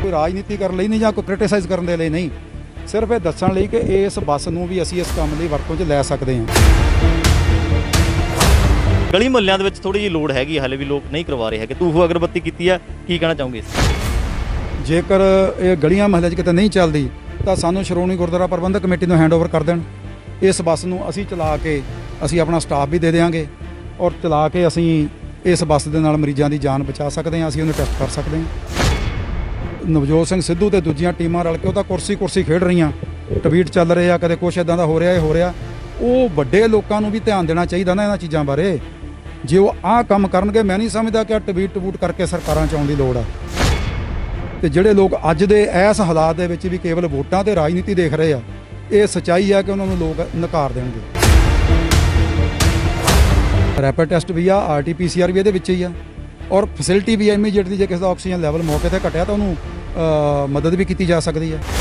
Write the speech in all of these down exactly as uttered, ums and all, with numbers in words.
कोई राजनीति करने ਲਈ नहीं ਜਾਂ कोई क्रिटिसाइज़ ਕਰਨ ਦੇ ਲਈ नहीं, सिर्फ ये दस्सण ਲਈ कि इस ਬੱਸ ਨੂੰ भी ਅਸੀਂ इस ਕੰਮ ਲਈ ਵਰਤੋਂ 'ਚ ਲੈ ਸਕਦੇ ਹਾਂ। गली ਮੁਹੱਲਿਆਂ ਦੇ ਵਿੱਚ ਥੋੜੀ ਜਿਹੀ ਲੋੜ ਹੈਗੀ, ਹਾਲੇ ਵੀ ਲੋਕ ਨਹੀਂ ਕਰਵਾ ਰਹੇ ਹੈਗੇ। ਧੂਫ ਅਗਰਬੱਤੀ ਕੀਤੀ ਆ, ਕੀ ਕਹਿਣਾ ਚਾਹੋਗੇ? ਜੇਕਰ ਇਹ ਗਲੀਆਂ ਮਹੱਲੇ 'ਚ ਕਿਤੇ ਨਹੀਂ ਚੱਲਦੀ ਤਾਂ ਸਾਨੂੰ ਸ਼੍ਰੋਮਣੀ ਗੁਰਦੁਆਰਾ ਪ੍ਰਬੰਧਕ ਕਮੇਟੀ ਨੂੰ ਹੈਂਡਓਵਰ ਕਰ ਦੇਣ। ਇਸ ਬੱਸ ਨੂੰ ਅਸੀਂ ਚਲਾ ਕੇ ਅਸੀਂ ਆਪਣਾ ਸਟਾਫ ਵੀ ਦੇ ਦੇਵਾਂਗੇ ਔਰ ਚਲਾ ਕੇ ਅਸੀਂ ਇਸ ਬੱਸ ਦੇ ਨਾਲ ਮਰੀਜ਼ਾਂ ਦੀ ਜਾਨ ਬਚਾ ਸਕਦੇ ਹਾਂ, ਅਸੀਂ ਉਹਨੂੰ ਟੈਸਟ ਕਰ ਸਕਦੇ ਹਾਂ। ਨਵਜੋਤ ਸਿੰਘ ਸਿੱਧੂ ਤੇ ਦੂਜੀਆਂ ਟੀਮਾਂ ਰਲ ਕੇ ਉਹ ਤਾਂ ਕੁਰਸੀ ਕੁਰਸੀ ਖੇਡ ਰਹੀਆਂ, ਟਵੀਟ ਚੱਲ ਰਹੇ ਆ, ਕਦੇ ਕੁਛ ਇੱਦਾਂ ਦਾ ਹੋ ਰਿਹਾ ਇਹ ਹੋ ਰਿਹਾ। ਉਹ ਵੱਡੇ ਲੋਕਾਂ ਨੂੰ ਵੀ ਧਿਆਨ ਦੇਣਾ ਚਾਹੀਦਾ ਨਾ ਇਹਨਾਂ ਚੀਜ਼ਾਂ ਬਾਰੇ। ਜੇ ਉਹ ਆਹ ਕੰਮ ਕਰਨਗੇ, ਮੈਂ ਨਹੀਂ ਸਮਝਦਾ ਕਿ ਟਵੀਟ ਟਵੂਟ ਕਰਕੇ ਸਰਕਾਰਾਂ 'ਚ ਆਉਣ ਦੀ ਲੋੜ ਆ। ਤੇ ਜਿਹੜੇ ਲੋਕ ਅੱਜ ਦੇ ਇਸ ਹਾਲਾਤ ਦੇ ਵਿੱਚ ਵੀ ਕੇਵਲ ਵੋਟਾਂ ਤੇ ਰਾਜਨੀਤੀ ਦੇਖ ਰਹੇ ਆ, ਇਹ ਸੱਚਾਈ ਆ ਕਿ ਉਹਨਾਂ ਨੂੰ ਲੋਕ ਨਕਾਰ ਦੇਣਗੇ। ਰੈਪਿਡ ਟੈਸਟ ਵੀ ਆ, R T P C R ਵੀ ਇਹਦੇ ਵਿੱਚ ਹੀ ਆ ਔਰ ਫੈਸਿਲਿਟੀ ਵੀ ਇਮੀਡੀਏਟਲੀ ਜੇ ਕਿਸੇ ਦਾ ਆਕਸੀਜਨ ਲੈਵਲ ਮੌਕੇ ਤੇ ਘਟਿਆ ਤਾਂ ਉਹਨੂੰ ਮਦਦ ਵੀ ਕੀਤੀ ਜਾ ਸਕਦੀ ਹੈ।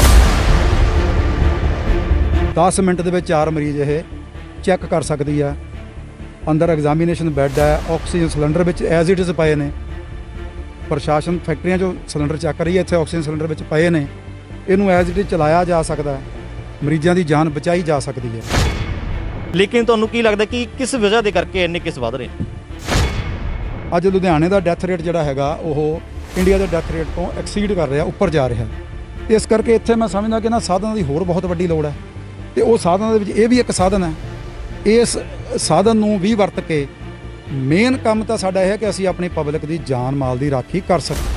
ਦਸ ਮਿੰਟ ਦੇ ਵਿੱਚ ਚਾਰ ਮਰੀਜ਼ ਇਹ ਚੈੱਕ ਕਰ ਸਕਦੀ ਆ। ਅੰਦਰ ਐਗਜ਼ਾਮੀਨੇਸ਼ਨ ਬੈੱਡ ਹੈ, ਆਕਸੀਜਨ ਸਿਲੰਡਰ ਵਿੱਚ ਐਜ਼ ਇਟ ਇਜ਼ ਪਏ ਨੇ। ਪ੍ਰਸ਼ਾਸਨ ਫੈਕਟਰੀਆਂ 'ਚੋਂ ਸਿਲੰਡਰ ਚੱਕ ਰਹੀ ਹੈ, ਇੱਥੇ ਆਕਸੀਜਨ ਸਿਲੰਡਰ ਵਿੱਚ ਪਏ ਨੇ। ਇਹਨੂੰ ਐਜ਼ ਇਟ ਇਜ਼ ਚਲਾਇਆ ਜਾ ਸਕਦਾ ਹੈ, ਮਰੀਜ਼ਾਂ ਦੀ ਜਾਨ ਬਚਾਈ ਜਾ ਸਕਦੀ ਹੈ। ਲੇਕਿਨ ਤੁਹਾਨੂੰ ਕੀ ਲੱਗਦਾ ਕਿ ਕਿਸ ਵਜ੍ਹਾ ਦੇ ਕਰਕੇ ਇੰਨੇ ਕੇਸ ਵਧ ਰਹੇ? ਅੱਜ ਲੁਧਿਆਣੇ ਦਾ ਡੈਥ ਰੇਟ ਜਿਹੜਾ ਹੈਗਾ ਉਹ ਇੰਡੀਆ ਦੇ ਡੈਥ ਰੇਟ ਤੋਂ ਐਕਸੀਡ ਕਰ ਰਿਹਾ, ਉੱਪਰ ਜਾ ਰਿਹਾ। ਇਸ ਕਰਕੇ ਇੱਥੇ ਮੈਂ ਸਮਝਦਾ ਕਿ ਇਹਨਾਂ ਸਾਧਨਾਂ ਦੀ ਹੋਰ ਬਹੁਤ ਵੱਡੀ ਲੋੜ ਹੈ ਤੇ ਉਹ ਸਾਧਨਾਂ ਦੇ ਵਿੱਚ ਇਹ ਵੀ ਇੱਕ ਸਾਧਨ ਹੈ। ਇਸ ਸਾਧਨ ਨੂੰ ਵੀ ਵਰਤ ਕੇ ਮੇਨ ਕੰਮ ਤਾਂ ਸਾਡਾ ਇਹ ਹੈ ਕਿ ਅਸੀਂ ਆਪਣੀ ਪਬਲਿਕ ਦੀ ਜਾਨ ਮਾਲ ਦੀ ਰਾਖੀ ਕਰ ਸਕੀਏ।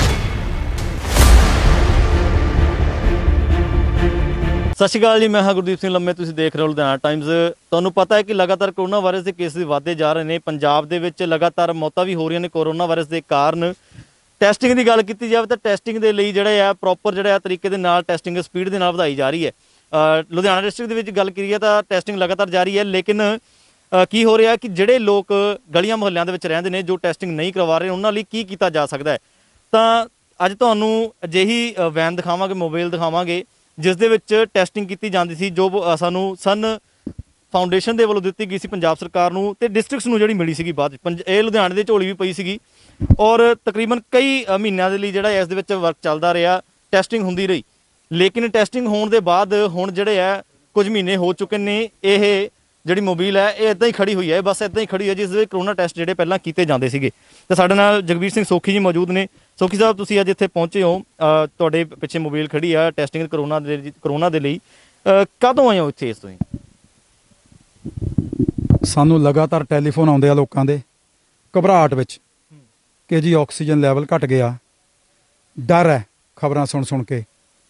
ਸਤਿ ਸ਼੍ਰੀ ਅਕਾਲ ਜੀ, ਮੈਂ ਹਾਂ ਗੁਰਦੀਪ ਸਿੰਘ ਲੰਮੇ, ਤੁਸੀਂ ਦੇਖ ਰਹੇ ਹੋ ਲੁਧਿਆਣਾ ਟਾਈਮਜ਼। ਤੁਹਾਨੂੰ ਪਤਾ ਹੈ ਕਿ ਲਗਾਤਾਰ ਕੋਰੋਨਾ ਵਾਇਰਸ ਦੇ ਕੇਸ ਵਧਦੇ ਜਾ ਰਹੇ ਨੇ। ਪੰਜਾਬ ਦੇ ਵਿੱਚ ਲਗਾਤਾਰ ਮੌਤਾਂ ਵੀ ਹੋ ਰਹੀਆਂ ਨੇ ਕੋਰੋਨਾ ਵਾਇਰਸ ਦੇ ਕਾਰਨ। ਟੈਸਟਿੰਗ ਦੀ ਗੱਲ ਕੀਤੀ ਜਾਵੇ ਤਾਂ ਟੈਸਟਿੰਗ ਦੇ ਲਈ ਜਿਹੜਾ ਆ ਪ੍ਰੋਪਰ ਜਿਹੜਾ ਤਰੀਕੇ ਦੇ ਨਾਲ ਟੈਸਟਿੰਗ ਸਪੀਡ ਦੇ ਨਾਲ ਵਧਾਈ ਜਾ ਰਹੀ ਹੈ। ਲੁਧਿਆਣਾ ਡਿਸਟ੍ਰਿਕਟ ਦੇ ਵਿੱਚ ਗੱਲ ਕਰੀਏ ਤਾਂ ਟੈਸਟਿੰਗ ਲਗਾਤਾਰ ਜਾਰੀ ਹੈ, ਲੇਕਿਨ ਕੀ ਹੋ ਰਿਹਾ ਕਿ ਜਿਹੜੇ ਲੋਕ ਗਲੀਆਂ ਮੁਹੱਲਿਆਂ ਦੇ ਵਿੱਚ ਰਹਿੰਦੇ ਨੇ ਜੋ ਟੈਸਟਿੰਗ ਨਹੀਂ ਕਰਵਾ ਰਹੇ, ਉਹਨਾਂ ਲਈ ਕੀ ਕੀਤਾ ਜਾ ਸਕਦਾ ਹੈ। ਤਾਂ ਅੱਜ ਤੁਹਾਨੂੰ ਅਜਿਹੀ ਵੈਨ ਦਿਖਾਵਾਂਗੇ, ਮੋਬਾਈਲ ਦਿਖਾਵਾਂਗੇ ਜਿਸ ਦੇ ਵਿੱਚ ਟੈਸਟਿੰਗ ਕੀਤੀ ਜਾਂਦੀ ਸੀ, ਜੋ ਸਾਨੂੰ ਸਨ ਫਾਊਂਡੇਸ਼ਨ ਦੇ ਵੱਲੋਂ ਦਿੱਤੀ ਗਈ ਸੀ ਪੰਜਾਬ ਸਰਕਾਰ ਨੂੰ ਤੇ ਡਿਸਟ੍ਰਿਕਟਸ ਨੂੰ ਜਿਹੜੀ ਮਿਲੀ ਸੀਗੀ ਬਾਅਦ ਪੰਜ ਇਹ ਲੁਧਿਆਣੇ ਦੇ ਝੋਲੀ ਵੀ ਪਈ ਸੀਗੀ ਔਰ ਤਕਰੀਬਨ ਕਈ ਮਹੀਨਿਆਂ ਦੇ ਲਈ ਜਿਹੜਾ ਇਸ ਦੇ ਵਿੱਚ ਵਰਕ ਚੱਲਦਾ ਰਿਹਾ, ਟੈਸਟਿੰਗ ਹੁੰਦੀ ਰਹੀ। ਲੇਕਿਨ ਟੈਸਟਿੰਗ ਹੋਣ ਦੇ ਬਾਅਦ ਹੁਣ ਜਿਹੜੇ ਆ ਕੁਝ ਮਹੀਨੇ ਹੋ ਚੁੱਕੇ ਨੇ, ਇਹ ਜਿਹੜੀ ਮੋਬਾਈਲ ਹੈ ਇਹ ਇੱਦਾਂ ਹੀ ਖੜੀ ਹੋਈ ਹੈ, ਬਸ ਇੱਦਾਂ ਹੀ ਖੜੀ ਹੈ ਜਿਸ ਦੇ ਵਿੱਚ ਕਰੋਨਾ ਟੈਸਟ ਜਿਹੜੇ ਪਹਿਲਾਂ ਕੀਤੇ ਜਾਂਦੇ ਸੀਗੇ। ਤੇ ਸਾਡੇ ਨਾਲ ਜਗਵੀਰ ਸਿੰਘ ਸੋਖੀ ਜੀ ਮੌਜੂਦ ਨੇ। ਸੋਖੀ ਸਾਹਿਬ, ਤੁਸੀਂ ਅੱਜ ਇੱਥੇ ਪਹੁੰਚੇ ਹੋ, ਤੁਹਾਡੇ ਪਿੱਛੇ ਮੋਬਾਈਲ ਖੜੀ ਆ ਟੈਸਟਿੰਗ ਕਰੋਨਾ ਦੇ ਕਰੋਨਾ ਦੇ ਲਈ, ਕਦੋਂ ਆਏ ਹੋ ਇੱਥੇ? ਇਸ ਤੋਂ ਹੀ ਸਾਨੂੰ ਲਗਾਤਾਰ ਟੈਲੀਫੋਨ ਆਉਂਦੇ ਆ ਲੋਕਾਂ ਦੇ ਘਬਰਾਹਟ ਵਿੱਚ ਕਿ ਜੀ ਆਕਸੀਜਨ ਲੈਵਲ ਘਟ ਗਿਆ। ਡਰ ਹੈ ਖਬਰਾਂ ਸੁਣ ਸੁਣ ਕੇ,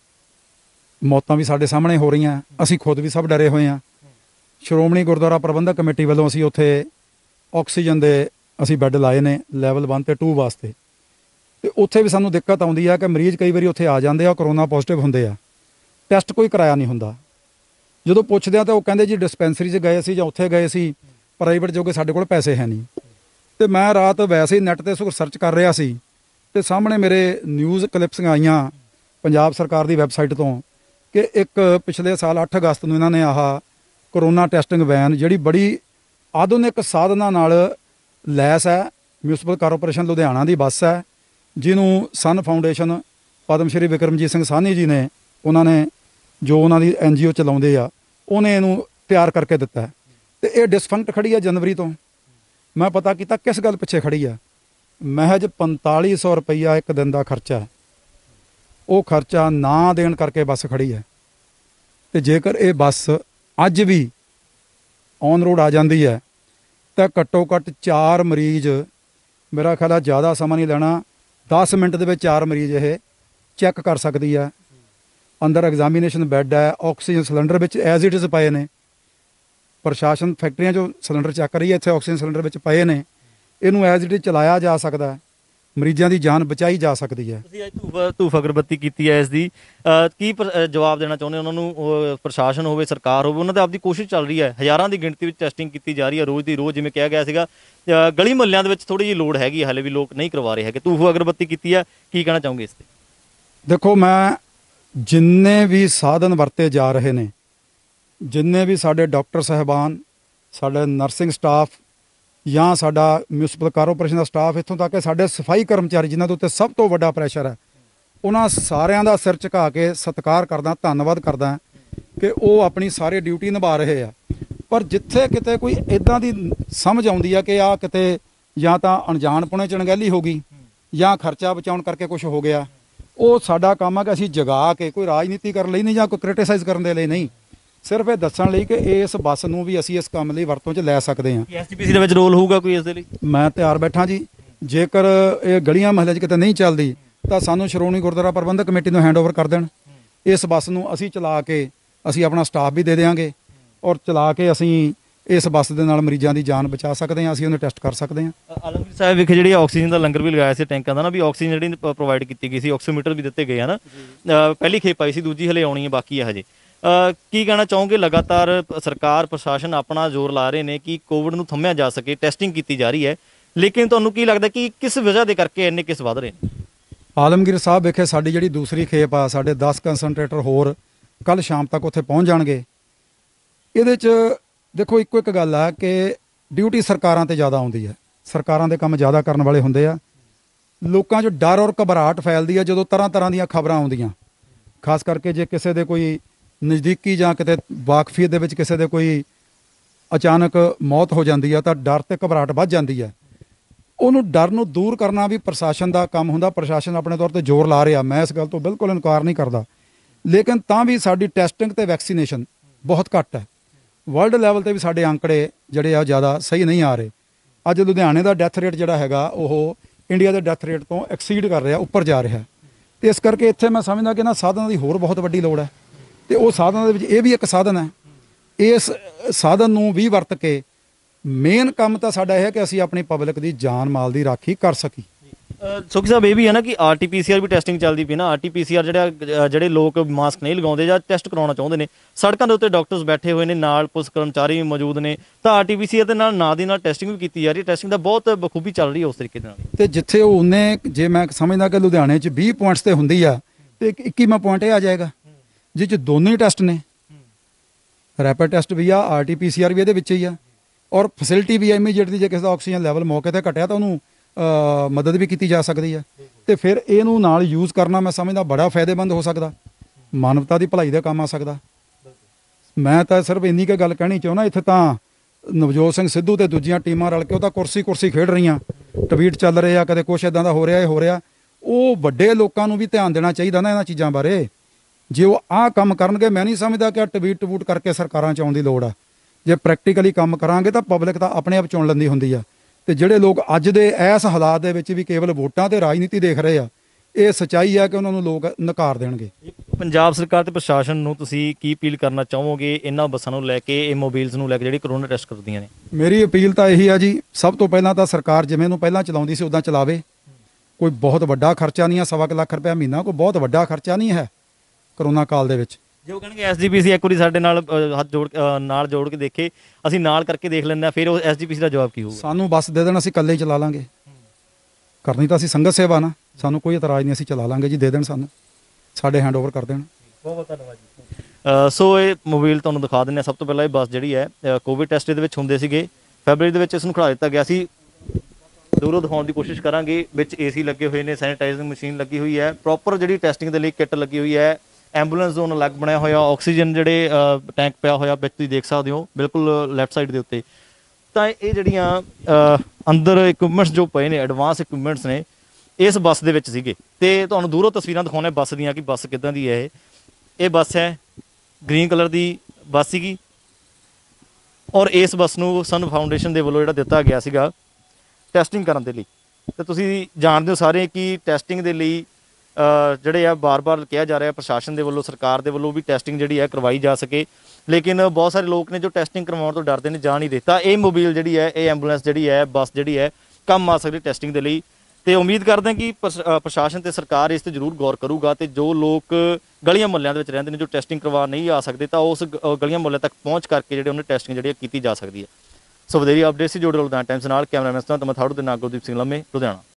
ਮੌਤਾਂ ਵੀ ਸਾਡੇ ਸਾਹਮਣੇ ਹੋ ਰਹੀਆਂ, ਅਸੀਂ ਖੁਦ ਵੀ ਸਭ ਡਰੇ ਹੋਏ ਹਾਂ। ਸ਼੍ਰੋਮਣੀ ਗੁਰਦੁਆਰਾ ਪ੍ਰਬੰਧਕ ਕਮੇਟੀ ਵੱਲੋਂ ਅਸੀਂ ਉੱਥੇ ਆਕਸੀਜਨ ਦੇ ਅਸੀਂ ਬੈੱਡ ਲਾਏ ਨੇ ਲੈਵਲ ਵਨ ਤੇ ਟੂ ਵਾਸਤੇ। ਤੇ ਉੱਥੇ ਵੀ ਸਾਨੂੰ ਦਿੱਕਤ ਆਉਂਦੀ ਆ ਕਿ ਮਰੀਜ਼ ਕਈ ਵਾਰੀ ਉੱਥੇ ਆ ਜਾਂਦੇ ਆ, ਕਰੋਨਾ ਪੋਜ਼ਿਟਿਵ ਹੁੰਦੇ ਆ, ਟੈਸਟ ਕੋਈ ਕਰਾਇਆ ਨਹੀਂ ਹੁੰਦਾ। ਜਦੋਂ ਪੁੱਛਦੇ ਆ ਤਾਂ ਉਹ ਕਹਿੰਦੇ ਜੀ ਡਿਸਪੈਂਸਰੀ 'ਚ ਗਏ ਸੀ ਜਾਂ ਉੱਥੇ ਗਏ ਸੀ, ਪ੍ਰਾਈਵੇਟ ਜੋਗੇ ਸਾਡੇ ਕੋਲ ਪੈਸੇ ਹੈ ਨਹੀਂ। ਤੇ ਮੈਂ ਰਾਤ ਵੈਸੇ ਹੀ ਨੈੱਟ 'ਤੇ ਸਰਚ ਕਰ ਰਿਹਾ ਸੀ ਤੇ ਸਾਹਮਣੇ ਮੇਰੇ ਨਿਊਜ਼ ਕਲਿੱਪਸਿੰਗ ਆਈਆਂ ਪੰਜਾਬ ਸਰਕਾਰ ਦੀ ਵੈਬਸਾਈਟ ਤੋਂ ਕਿ ਇੱਕ ਪਿਛਲੇ ਸਾਲ ਅੱਠ ਅਗਸਤ ਨੂੰ ਇਹਨਾਂ ਨੇ ਆਹ ਕਰੋਨਾ ਟੈਸਟਿੰਗ ਵੈਨ, ਜਿਹੜੀ ਬੜੀ ਆਧੁਨਿਕ ਸਾਧਨਾਂ ਨਾਲ ਲੈਸ ਹੈ, ਮਿਊਨਿਸਪਲ ਕਾਰਪੋਰੇਸ਼ਨ ਲੁਧਿਆਣਾ ਦੀ ਬੱਸ ਹੈ, ਜਿਹਨੂੰ ਸਨ ਫਾਊਂਡੇਸ਼ਨ ਪਦਮ ਸ਼੍ਰੀ ਵਿਕਰਮਜੀਤ ਸਿੰਘ ਸਾਹਨੀ ਜੀ ਨੇ, ਉਹਨਾਂ ਨੇ ਜੋ ਉਹਨਾਂ ਦੀ ਐਨ ਜੀ ਓ ਚਲਾਉਂਦੇ ਆ, ਉਹਨੇ ਇਹਨੂੰ ਤਿਆਰ ਕਰਕੇ ਦਿੱਤਾ। ਤੇ ਇਹ ਡਿਸਫੰਕਟ ਖੜੀ ਆ ਜਨਵਰੀ ਤੋਂ। ਮੈਂ ਪਤਾ ਕੀਤਾ ਕਿਸ ਗੱਲ ਪਿੱਛੇ ਖੜੀ ਆ। ਮਹਿਜ ਪੰਤਾਲੀ ਸੌ ਰੁਪਈਆ ਇੱਕ ਦਿਨ ਦਾ ਖਰਚਾ, ਉਹ ਖਰਚਾ ਨਾ ਦੇਣ ਕਰਕੇ ਬੱਸ ਖੜੀ ਹੈ। ਤੇ ਜੇਕਰ ਇਹ ਬੱਸ ਅੱਜ ਵੀ ਔਨ ਰੋਡ ਆ ਜਾਂਦੀ ਹੈ ਤਾਂ ਘੱਟੋ ਘੱਟ ਚਾਰ ਮਰੀਜ਼, ਮੇਰਾ ਖਿਆਲ ਆ ਜ਼ਿਆਦਾ ਸਮਾਂ ਨਹੀਂ ਲੈਣਾ, ਦਸ ਮਿੰਟ ਦੇ ਵਿੱਚ ਚਾਰ ਮਰੀਜ਼ ਇਹ ਚੈੱਕ ਕਰ ਸਕਦੀ ਹੈ। ਅੰਦਰ ਐਗਜ਼ਾਮੀਨੇਸ਼ਨ ਬੈੱਡ ਹੈ, ਆਕਸੀਜਨ ਸਿਲੰਡਰ ਵਿੱਚ ਐਜ਼ ਇਟ ਇਜ਼ ਪਏ ਨੇ। ਪ੍ਰਸ਼ਾਸਨ ਫੈਕਟਰੀਆਂ 'ਚੋਂ ਸਿਲੰਡਰ ਚੱਕ ਰਹੀ ਹੈ, ਇੱਥੇ ਆਕਸੀਜਨ ਸਿਲੰਡਰ ਵਿੱਚ ਪਏ ਨੇ। ਇਹਨੂੰ ਐਜ਼ ਇਟ ਇਜ਼ ਚਲਾਇਆ ਜਾ ਸਕਦਾ ਹੈ, ਮਰੀਜ਼ਾਂ ਦੀ ਜਾਨ ਬਚਾਈ ਜਾ ਸਕਦੀ ਹੈ। ਤੁਸੀਂ ਅੱਜ ਧੂਫ ਧੂਫ ਅਗਰਬੱਤੀ ਕੀਤੀ ਹੈ, ਇਸ ਦੀ ਕੀ ਜਵਾਬ ਦੇਣਾ ਚਾਹੁੰਦੇ ਉਹਨਾਂ ਨੂੰ? ਪ੍ਰਸ਼ਾਸਨ ਹੋਵੇ, ਸਰਕਾਰ ਹੋਵੇ, ਉਹਨਾਂ ਦੀ ਆਪਦੀ ਕੋਸ਼ਿਸ਼ ਚੱਲ ਰਹੀ ਹੈ, ਹਜ਼ਾਰਾਂ ਦੀ ਗਿਣਤੀ ਵਿੱਚ ਟੈਸਟਿੰਗ ਕੀਤੀ ਜਾ ਰਹੀ ਹੈ ਰੋਜ਼ ਦੀ ਰੋਜ਼। ਜਿਵੇਂ ਕਿਹਾ ਗਿਆ ਸੀਗਾ, ਗਲੀ ਮੁਹੱਲਿਆਂ ਦੇ ਵਿੱਚ ਥੋੜ੍ਹੀ ਜਿਹੀ ਲੋੜ ਹੈਗੀ, ਹਾਲੇ ਵੀ ਲੋਕ ਨਹੀਂ ਕਰਵਾ ਰਹੇ ਹੈਗੇ। ਧੂਫ ਅਗਰਬੱਤੀ ਕੀਤੀ ਹੈ, ਕੀ ਕਹਿਣਾ ਚਾਹੋਗੇ ਇਸ 'ਤੇ? ਦੇਖੋ, ਮੈਂ ਜਿੰਨੇ ਵੀ ਸਾਧਨ ਵਰਤੇ ਜਾ ਰਹੇ ਨੇ, ਜਿੰਨੇ ਵੀ ਸਾਡੇ ਡਾਕਟਰ ਸਾਹਿਬਾਨ, ਸਾਡਾ ਨਰਸਿੰਗ ਸਟਾਫ ਜਾਂ ਸਾਡਾ ਮਿਊਨਿਸਪਲ ਕਾਰਪੋਰੇਸ਼ਨ ਦਾ ਸਟਾਫ, ਇੱਥੋਂ ਤੱਕ ਕਿ ਸਾਡੇ ਸਫਾਈ ਕਰਮਚਾਰੀ, ਜਿਨ੍ਹਾਂ ਦੇ ਉੱਤੇ ਸਭ ਤੋਂ ਵੱਡਾ ਪ੍ਰੈਸ਼ਰ ਹੈ, ਉਹਨਾਂ ਸਾਰਿਆਂ ਦਾ ਸਿਰ ਝੁਕਾ ਕੇ ਸਤਿਕਾਰ ਕਰਦਾ, ਧੰਨਵਾਦ ਕਰਦਾ ਕਿ ਉਹ ਆਪਣੀ ਸਾਰੇ ਡਿਊਟੀ ਨਿਭਾ ਰਹੇ ਆ। ਪਰ ਜਿੱਥੇ ਕਿਤੇ ਕੋਈ ਇਦਾਂ ਦੀ ਸਮਝ ਆਉਂਦੀ ਆ ਕਿ ਆ ਕਿਤੇ ਜਾਂ ਤਾਂ ਅਣਜਾਣਪੁਣੇ ਚ ਅਣਗਹਿਲੀ ਹੋ ਗਈ ਜਾਂ ਖਰਚਾ ਬਚਾਉਣ ਕਰਕੇ ਕੁਝ ਹੋ ਗਿਆ, ਉਹ ਸਾਡਾ ਕੰਮ ਆ ਕਿ ਅਸੀਂ ਜਗਾ ਕੇ, ਕੋਈ ਰਾਜਨੀਤੀ ਕਰਨ ਲਈ ਨਹੀਂ ਜਾਂ ਕੋਈ ਕ੍ਰਿਟਿਸਾਈਜ਼ ਕਰਨ ਦੇ ਲਈ ਨਹੀਂ, ਸਿਰਫ ਇਹ ਦੱਸਣ ਲਈ ਕਿ ਇਸ ਬੱਸ ਨੂੰ ਵੀ ਅਸੀਂ ਇਸ ਕੰਮ ਲਈ ਵਰਤੋਂ 'ਚ ਲੈ ਸਕਦੇ ਹਾਂ। ਐਸਜੀਪੀਸੀ ਦੇ ਵਿੱਚ ਰੋਲ ਹੋਊਗਾ ਕੋਈ ਇਸ ਦੇ ਲਈ? ਮੈਂ ਤਿਆਰ ਬੈਠਾ ਜੀ। ਜੇਕਰ ਇਹ ਗਲੀਆਂ ਮਹੱਲੇ 'ਚ ਕਿਤੇ ਨਹੀਂ ਚੱਲਦੀ ਤਾਂ ਸਾਨੂੰ ਸ਼੍ਰੋਮਣੀ ਗੁਰਦੁਆਰਾ ਪ੍ਰਬੰਧਕ ਕਮੇਟੀ ਨੂੰ ਹੈਂਡਓਵਰ ਕਰ ਦੇਣ। ਇਸ ਬੱਸ ਨੂੰ ਅਸੀਂ ਚਲਾ ਕੇ ਅਸੀਂ ਆਪਣਾ ਸਟਾਫ ਵੀ ਦੇ ਦੇਵਾਂਗੇ ਔਰ ਚਲਾ ਕੇ ਅਸੀਂ ਇਸ ਬੱਸ ਦੇ ਨਾਲ ਮਰੀਜ਼ਾਂ ਦੀ ਜਾਨ ਬਚਾ ਸਕਦੇ ਹਾਂ, ਅਸੀਂ ਉਹਨੂੰ ਟੈਸਟ ਕਰ ਸਕਦੇ ਹਾਂ। ਆਲਮਗੀਰ ਸਾਹਿਬ ਵਿਖੇ ਜਿਹੜੀ ਆਕਸੀਜਨ ਦਾ ਲੰਗਰ ਵੀ ਲਗਾਇਆ ਸੀ ਟੈਂਕਾਂ ਦਾ ਨਾ, ਵੀ ਆਕਸੀਜਨ ਜਿਹੜੀ ਪ੍ਰੋਵਾਈਡ ਕੀਤੀ ਗਈ ਸੀ, ਆਕਸੀਮੀਟਰ ਵੀ ਦਿੱਤੇ ਗਏ ਹਨ। ਪਹਿਲੀ ਖੇਪ ਆਈ ਸੀ, ਦੂਜੀ ਹਲੇ ਆਉਣੀ ਹੈ, ਬਾਕੀ ਹੈ ਹਜੇ। ਕੀ ਕਹਿਣਾ ਚਾਹੋਗੇ? ਲਗਾਤਾਰ ਸਰਕਾਰ ਪ੍ਰਸ਼ਾਸਨ ਆਪਣਾ ਜ਼ੋਰ ਲਾ ਰਹੇ ਨੇ ਕਿ ਕੋਵਿਡ ਨੂੰ ਥੰਮਿਆ ਜਾ ਸਕੇ, ਟੈਸਟਿੰਗ ਕੀਤੀ ਜਾ ਰਹੀ ਹੈ, ਲੇਕਿਨ ਤੁਹਾਨੂੰ ਕੀ ਲੱਗਦਾ ਕਿ ਕਿਸ ਵਜ੍ਹਾ ਦੇ ਕਰਕੇ ਇੰਨੇ ਕੇਸ ਵਧ ਰਹੇ ਨੇ? ਆਲਮਗੀਰ ਸਾਹਿਬ ਵਿਖੇ ਸਾਡੀ ਜਿਹੜੀ ਦੂਸਰੀ ਖੇਪ ਆ, ਸਾਡੇ ਦਸ ਕੰਸਨਟਰੇਟਰ ਹੋਰ ਕੱਲ ਸ਼ਾਮ ਤੱਕ ਉੱਥੇ ਪਹੁੰਚ ਜਾਣਗੇ। ਇਹਦੇ 'ਚ ਦੇਖੋ ਇੱਕੋ ਇੱਕ ਗੱਲ ਆ ਕਿ ਡਿਊਟੀ ਸਰਕਾਰਾਂ ਤੇ ਜ਼ਿਆਦਾ ਆਉਂਦੀ ਹੈ, ਸਰਕਾਰਾਂ ਦੇ ਕੰਮ ਜ਼ਿਆਦਾ ਕਰਨ ਵਾਲੇ ਹੁੰਦੇ ਆ। ਲੋਕਾਂ 'ਚ ਡਰ ਔਰ ਘਬਰਾਹਟ ਫੈਲਦੀ ਆ ਜਦੋਂ ਤਰ੍ਹਾਂ ਤਰ੍ਹਾਂ ਦੀਆਂ ਖਬਰਾਂ ਆਉਂਦੀਆਂ, ਖਾਸ ਕਰਕੇ ਜੇ ਕਿਸੇ ਦੇ ਕੋਈ ਨਜ਼ਦੀਕੀ ਜਾਂ ਕਿਤੇ ਵਾਕਫੀਅਤ ਦੇ ਵਿੱਚ ਕਿਸੇ ਦੇ ਕੋਈ ਅਚਾਨਕ ਮੌਤ ਹੋ ਜਾਂਦੀ ਆ ਤਾਂ ਡਰ ਤੇ ਘਬਰਾਹਟ ਵੱਧ ਜਾਂਦੀ ਹੈ। ਉਹਨੂੰ ਡਰ ਨੂੰ ਦੂਰ ਕਰਨਾ ਵੀ ਪ੍ਰਸ਼ਾਸਨ ਦਾ ਕੰਮ ਹੁੰਦਾ। ਪ੍ਰਸ਼ਾਸਨ ਆਪਣੇ ਤੌਰ ਤੇ ਜ਼ੋਰ ਲਾ ਰਿਹਾ, ਮੈਂ ਇਸ ਗੱਲ ਤੋਂ ਬਿਲਕੁਲ ਇਨਕਾਰ ਨਹੀਂ ਕਰਦਾ, ਲੇਕਿਨ ਤਾਂ ਵੀ ਸਾਡੀ ਟੈਸਟਿੰਗ ਤੇ ਵੈਕਸੀਨੇਸ਼ਨ ਬਹੁਤ ਘੱਟ ਹੈ। ਵਰਲਡ ਲੈਵਲ ਤੇ ਵੀ ਸਾਡੇ ਅੰਕੜੇ ਜਿਹੜੇ ਆ ਜ਼ਿਆਦਾ ਸਹੀ ਨਹੀਂ ਆ ਰਹੇ। ਅੱਜ ਲੁਧਿਆਣੇ ਦਾ ਡੈਥ ਰੇਟ ਜਿਹੜਾ ਹੈਗਾ ਉਹ ਇੰਡੀਆ ਦੇ ਡੈਥ ਰੇਟ ਤੋਂ ਐਕਸੀਡ ਕਰ ਰਿਹਾ, ਉੱਪਰ ਜਾ ਰਿਹਾ। ਤੇ ਇਸ ਕਰਕੇ ਇੱਥੇ ਮੈਂ ਸਮਝਦਾ ਕਿ ਇਹਨਾਂ ਸਾਧਨਾਂ ਦੀ ਹੋਰ ਬਹੁਤ ਵੱਡੀ ਲੋੜ ਹੈ ਤੇ ਉਹ ਸਾਧਨਾਂ ਦੇ ਵਿੱਚ ਇਹ ਵੀ ਇੱਕ ਸਾਧਨ ਹੈ। ਇਸ ਸਾਧਨ ਨੂੰ ਵੀ ਵਰਤ ਕੇ ਮੇਨ ਕੰਮ ਤਾਂ ਸਾਡਾ ਇਹ ਹੈ ਕਿ ਅਸੀਂ ਆਪਣੀ ਪਬਲਿਕ ਦੀ ਜਾਨ ਮਾਲ ਦੀ ਰਾਖੀ ਕਰ ਸਕੀ। ਸੁਖੀ ਸਾਹਿਬ, ਇਹ ਵੀ ਹੈ ਨਾ ਕਿ R T P C R ਵੀ ਟੈਸਟਿੰਗ ਚੱਲਦੀ ਪਈ ਨਾ। R T P C R ਜਿਹੜਾ ਜਿਹੜੇ ਲੋਕ ਮਾਸਕ ਨਹੀਂ ਲਗਾਉਂਦੇ ਜਾਂ ਟੈਸਟ ਕਰਾਉਣਾ ਚਾਹੁੰਦੇ ਨੇ, ਸੜਕਾਂ ਦੇ ਉੱਤੇ ਡਾਕਟਰਸ ਬੈਠੇ ਹੋਏ ਨੇ, ਨਾਲ ਪੁਲਿਸ ਕਰਮਚਾਰੀ ਵੀ ਮੌਜੂਦ ਨੇ, ਤਾਂ R T P C R ਦੇ ਨਾਲ ਨਾਲ ਦੀ ਨਾਲ ਟੈਸਟਿੰਗ ਵੀ ਕੀਤੀ ਜਾ ਰਹੀ ਹੈ। ਟੈਸਟਿੰਗ ਦਾ ਬਹੁਤ ਬਖੂਬੀ ਚੱਲ ਰਹੀ ਹੈ ਉਸ ਤਰੀਕੇ ਦੇ ਨਾਲ। ਤੇ ਜਿੱਥੇ ਉਹ ਉਹਨੇ, ਜੇ ਮੈਂ ਸਮਝਦਾ ਕਿ ਲੁਧਿਆਣੇ 'ਚ ਵੀਹ ਪੁਆਇੰਟਸ ਤੇ ਹੁੰਦੀ ਆ ਤੇ ਇੱਕੀਵਾਂ ਪੁਆਇੰਟ ਇਹ ਆ ਜਾਏਗਾ ਜਿਸ 'ਚ ਦੋਨੋਂ ਹੀ ਟੈਸਟ ਨੇ, ਰੈਪਿਡ ਟੈਸਟ ਵੀ ਆ, R T P C R ਵੀ ਇਹਦੇ ਵਿੱਚ ਹੀ ਆ, ਔਰ ਫੈਸਿਲਿਟੀ ਵੀ ਆ ਇਮੀਡੀਏਟਲੀ। ਜੇ ਕਿਸੇ ਦਾ ਆਕਸੀਜਨ ਲੈਵਲ ਮੌਕੇ ਤੇ ਘਟਿਆ ਤਾਂ ਉਹਨੂੰ ਮਦਦ ਵੀ ਕੀਤੀ ਜਾ ਸਕਦੀ ਹੈ। ਤੇ ਫਿਰ ਇਹਨੂੰ ਨਾਲ ਯੂਜ਼ ਕਰਨਾ ਮੈਂ ਸਮਝਦਾ ਬੜਾ ਫਾਇਦੇਮੰਦ ਹੋ ਸਕਦਾ, ਮਾਨਵਤਾ ਦੀ ਭਲਾਈ ਦਾ ਕੰਮ ਆ ਸਕਦਾ। ਮੈਂ ਤਾਂ ਸਿਰਫ ਇੰਨੀ ਕੁ ਗੱਲ ਕਹਿਣੀ ਚਾਹੁੰਦਾ, ਇੱਥੇ ਤਾਂ ਨਵਜੋਤ ਸਿੰਘ ਸਿੱਧੂ ਤੇ ਦੂਜੀਆਂ ਟੀਮਾਂ ਰਲ ਕੇ ਉਹ ਤਾਂ ਕੁਰਸੀ ਕੁਰਸੀ ਖੇਡ ਰਹੀਆਂ, ਟਵੀਟ ਚੱਲ ਰਹੇ ਆ, ਕਦੇ ਕੁਛ ਇਦਾਂ ਦਾ ਹੋ ਰਿਹਾ, ਇਹ ਹੋ ਰਿਹਾ। ਉਹ ਵੱਡੇ ਲੋਕਾਂ ਨੂੰ ਵੀ ਧਿਆਨ ਦੇਣਾ ਚਾਹੀਦਾ ਨਾ ਇਹਨਾਂ ਚੀਜ਼ਾਂ ਬਾਰੇ। ਜੇ ਉਹ ਆਹ ਕੰਮ ਕਰਨਗੇ, ਮੈਂ ਨਹੀਂ ਸਮਝਦਾ ਕਿ ਟਵੀਟ ਟਵੂਟ ਕਰਕੇ ਸਰਕਾਰਾਂ 'ਚ ਆਉਣ ਦੀ ਲੋੜ ਆ। ਜੇ ਪ੍ਰੈਕਟੀਕਲੀ ਕੰਮ ਕਰਾਂਗੇ ਤਾਂ ਪਬਲਿਕ ਤਾਂ ਆਪਣੇ ਆਪ ਚੁਣ ਲੈਂਦੀ ਹੁੰਦੀ ਆ। ਤੇ ਜਿਹੜੇ ਲੋਕ ਅੱਜ ਦੇ ਇਸ ਹਾਲਾਤ ਦੇ ਵਿੱਚ ਵੀ ਕੇਵਲ ਵੋਟਾਂ ਤੇ ਰਾਜਨੀਤੀ ਦੇਖ ਰਹੇ ਆ, ਇਹ ਸੱਚਾਈ ਹੈ ਕਿ ਉਹਨਾਂ ਨੂੰ ਲੋਕ ਨਕਾਰ ਦੇਣਗੇ। ਪੰਜਾਬ ਸਰਕਾਰ ਤੇ ਪ੍ਰਸ਼ਾਸਨ ਨੂੰ ਤੁਸੀਂ ਕੀ ਅਪੀਲ ਕਰਨਾ ਚਾਹੋਗੇ ਇਹਨਾਂ ਬੱਸਾਂ ਨੂੰ ਲੈ ਕੇ, ਇਹ ਮੋਬਾਈਲਸ ਨੂੰ ਲੈ ਕੇ ਜਿਹੜੀ ਕਰੋਨਾ ਟੈਸਟ ਕਰਦੀਆਂ ਨੇ? ਮੇਰੀ ਅਪੀਲ ਤਾਂ ਇਹੀ ਆ ਜੀ, ਸਭ ਤੋਂ ਪਹਿਲਾਂ ਤਾਂ ਸਰਕਾਰ ਜਿਵੇਂ ਨੂੰ ਪਹਿਲਾਂ ਚਲਾਉਂਦੀ ਸੀ ਉੱਦਾਂ ਚਲਾਵੇ। ਕੋਈ ਬਹੁਤ ਵੱਡਾ ਖਰਚਾ ਨਹੀਂ ਹੈ, ਸਵਾ ਕੁ ਲੱਖ ਰੁਪਇਆ ਮਹੀਨਾ ਕੋਈ ਬਹੁਤ ਵੱਡਾ ਖਰਚਾ ਨਹੀਂ ਹੈ ਕਰੋਨਾ ਕਾਲ ਦੇ ਵਿੱਚ। ਜੇ ਉਹ ਕਹਿਣਗੇ ਐਸ ਜੀ ਪੀ ਸੀ ਇੱਕ ਵਾਰੀ ਸਾਡੇ ਨਾਲ ਹੱਥ ਜੋੜ ਨਾਲ ਜੋੜ ਕੇ ਦੇਖੇ, ਅਸੀਂ ਨਾਲ ਕਰਕੇ ਦੇਖ ਲੈਂਦੇ ਹਾਂ, ਫਿਰ ਉਹ ਐਸ ਜੀ ਪੀ ਸੀ ਦਾ ਜਵਾਬ ਕੀ ਹੋਊਗਾ? ਸਾਨੂੰ ਬੱਸ ਦੇ ਦੇਣ, ਅਸੀਂ ਇਕੱਲੇ ਹੀ ਚਲਾ ਲਾਂਗੇ। ਕਰਨੀ ਤਾਂ ਅਸੀਂ ਸੰਗਤ ਸੇਵਾ ਨਾ, ਸਾਨੂੰ ਕੋਈ ਇਤਰਾਜ਼ ਨਹੀਂ, ਅਸੀਂ ਚਲਾ ਲਾਂਗੇ ਜੀ। ਦੇ ਦੇਣ ਸਾਨੂੰ, ਸਾਡੇ ਹੈਂਡਓਵਰ ਕਰ ਦੇਣ। ਬਹੁਤ ਬਹੁਤ ਧੰਨਵਾਦ ਜੀ। ਸੋ ਇਹ ਮੋਬਾਈਲ ਤੁਹਾਨੂੰ ਦਿਖਾ ਦਿੰਦੇ ਹਾਂ। ਸਭ ਤੋਂ ਪਹਿਲਾਂ ਇਹ ਬੱਸ ਜਿਹੜੀ ਹੈ ਕੋਵਿਡ ਟੈਸਟ ਦੇ ਵਿੱਚ ਹੁੰਦੇ ਸੀਗੇ, ਫੈਬਰਵਰੀ ਦੇ ਵਿੱਚ ਇਸ ਨੂੰ ਖੜਾ ਦਿੱਤਾ ਗਿਆ ਸੀ। ਦੂਰੋਂ ਦਿਖਾਉਣ ਦੀ ਕੋਸ਼ਿਸ਼ ਕਰਾਂਗੇ। ਵਿੱਚ ਏ ਸੀ ਲੱਗੇ ਹੋਏ ਨੇ, ਸੈਨੀਟਾਈਜ਼ਿੰਗ ਮਸ਼ੀਨ ਲੱਗੀ ਹੋਈ ਹੈ, ਪ੍ਰੋਪਰ ਜਿਹੜੀ ਟੈਸਟਿੰਗ ਦੇ ਲਈ ਕਿੱਟ ਲੱਗੀ ਹੋਈ ਹੈ, ਐਂਬੂਲੈਂਸ ਜ਼ੋਨ ਅਲੱਗ ਬਣਿਆ ਹੋਇਆ, ਆਕਸੀਜਨ ਜਿਹੜੇ ਟੈਂਕ ਪਿਆ ਹੋਇਆ ਵਿੱਚ ਤੁਸੀਂ ਦੇਖ ਸਕਦੇ ਹੋ ਬਿਲਕੁਲ ਲੈਫਟ ਸਾਈਡ ਦੇ ਉੱਤੇ। ਤਾਂ ਇਹ ਜਿਹੜੀਆਂ ਅੰਦਰ ਇਕਵਿਪਮੈਂਟਸ ਜੋ ਪਏ ਨੇ, ਐਡਵਾਂਸ ਇਕਵਿਪਮੈਂਟਸ ਨੇ, ਇਸ ਬੱਸ ਦੇ ਵਿੱਚ ਸੀਗੇ। ਤੇ ਤੁਹਾਨੂੰ ਦੂਰੋਂ ਤਸਵੀਰਾਂ ਦਿਖਾਉਂਦੇ ਬੱਸ ਦੀਆਂ ਕਿ ਬੱਸ ਕਿੱਦਾਂ ਦੀ ਹੈ। ਇਹ ਇਹ ਬੱਸ ਹੈ, ਗ੍ਰੀਨ ਕਲਰ ਦੀ ਬੱਸ ਸੀਗੀ, ਔਰ ਇਸ ਬੱਸ ਨੂੰ ਸਨ ਫਾਊਂਡੇਸ਼ਨ ਦੇ ਵੱਲੋਂ ਜਿਹੜਾ ਦਿੱਤਾ ਗਿਆ ਸੀਗਾ ਟੈਸਟਿੰਗ ਕਰਨ ਦੇ ਲਈ। ਤੇ ਤੁਸੀਂ ਜਾਣਦੇ ਹੋ ਸਾਰੇ ਕਿ ਟੈਸਟਿੰਗ ਦੇ ਲਈ ਜਿਹੜੇ ਆ ਬਾਰ-ਬਾਰ ਕਿਹਾ ਜਾ ਰਿਹਾ ਪ੍ਰਸ਼ਾਸਨ ਦੇ ਵੱਲੋਂ, ਸਰਕਾਰ ਦੇ ਵੱਲੋਂ ਵੀ ਟੈਸਟਿੰਗ ਜਿਹੜੀ ਹੈ ਕਰਵਾਈ ਜਾ ਸਕੇ, ਲੇਕਿਨ ਬਹੁਤ ਸਾਰੇ ਲੋਕ ਨੇ ਜੋ ਟੈਸਟਿੰਗ ਕਰਵਾਉਣ ਤੋਂ ਡਰਦੇ ਨੇ, ਜਾ ਨਹੀਂ ਦਿੱਤਾ। ਇਹ ਮੋਬਾਈਲ ਜਿਹੜੀ ਹੈ, ਇਹ ਐਂਬੂਲੈਂਸ ਜਿਹੜੀ ਹੈ, ਬੱਸ ਜਿਹੜੀ ਹੈ, ਕੰਮ ਆ ਸਕਦੀ ਟੈਸਟਿੰਗ ਦੇ ਲਈ। ਤੇ ਉਮੀਦ ਕਰਦੇ ਹਾਂ ਕਿ ਪ੍ਰਸ਼ਾਸਨ ਤੇ ਸਰਕਾਰ ਇਸ ਤੇ ਜ਼ਰੂਰ ਗੌਰ ਕਰੂਗਾ ਤੇ ਜੋ ਲੋਕ ਗਲੀਆਂ ਮੁਹੱਲਿਆਂ ਦੇ ਵਿੱਚ ਰਹਿੰਦੇ ਨੇ, ਜੋ ਟੈਸਟਿੰਗ ਕਰਵਾ ਨਹੀਂ ਆ ਸਕਦੇ, ਤਾਂ ਉਸ ਗਲੀਆਂ ਮੁਹੱਲਿਆਂ ਤੱਕ ਪਹੁੰਚ ਕਰਕੇ ਜਿਹੜੇ ਉਹਨਾਂ ਟੈਸਟਿੰਗ ਜਿਹੜੀ ਕੀਤੀ ਜਾ ਸਕਦੀ ਹੈ। ਸੋ ਵਧੇਰੀ ਅਪਡੇਟ ਸੀ ਜੋੜੇ ਲੁਧਿਆਣਾ ਟਾਈਮਸ ਨਾਲ। ਕੈਮਰਾਮੈਨ ਤੋਂ ਮੈਂ ਥਾੜੂ ਦੇ ਨਾਲ ਗੁਰਦੀਪ ਸਿੰਘ ਲੰਮੇ, ਲੁਧਿਆਣਾ।